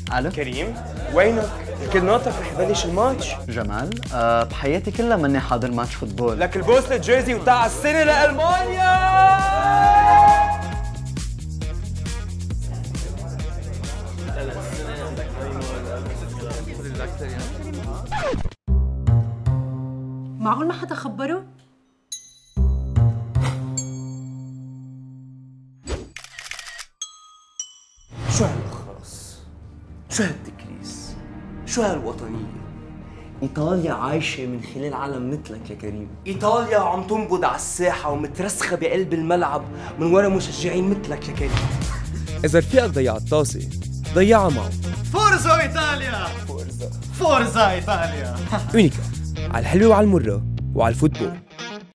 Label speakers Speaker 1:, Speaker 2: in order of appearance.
Speaker 1: الو
Speaker 2: كريم وينك؟ الكل ناطرك رح يبلش الماتش.
Speaker 1: جمال، بحياتي كلها ماني حاضر ماتش فوتبول.
Speaker 2: لك البوسلة جيرزي وتاع السنة لألمانيا.
Speaker 3: معقول ما حدا خبره؟
Speaker 4: شو هالخرس؟ شو هالتكريس؟ شو هالوطنية؟ إيطاليا عايشة من خلال عالم مثلك يا كريم. إيطاليا عم تنبض على الساحة ومترسخة بقلب الملعب من ورا مشجعين مثلك يا كريم.
Speaker 2: إذا رفيقك ضيع الطاسة ضيعها معه.
Speaker 5: فورزا إيطاليا! فورزا إيطاليا!
Speaker 2: أونيكا، على الحلوة وعلى المرة وعلى الفوتبول.